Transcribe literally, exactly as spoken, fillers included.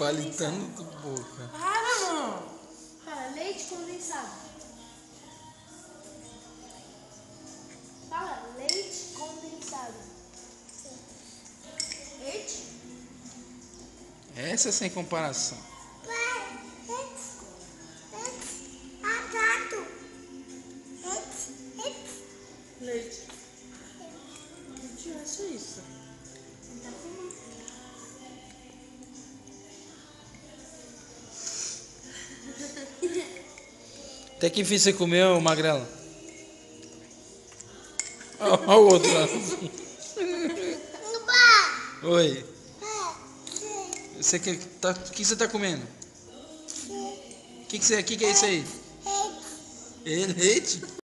Palitando do boca. Para, mano. Fala, leite condensado. Fala, leite condensado. Leite? Essa é sem comparação. Leite. Leite é só isso. Até que enfim você comeu, Magrela? Olha o outro lá. Oi. Você que tá, o que você tá comendo? O que, que, você, que, que é isso aí? É leite?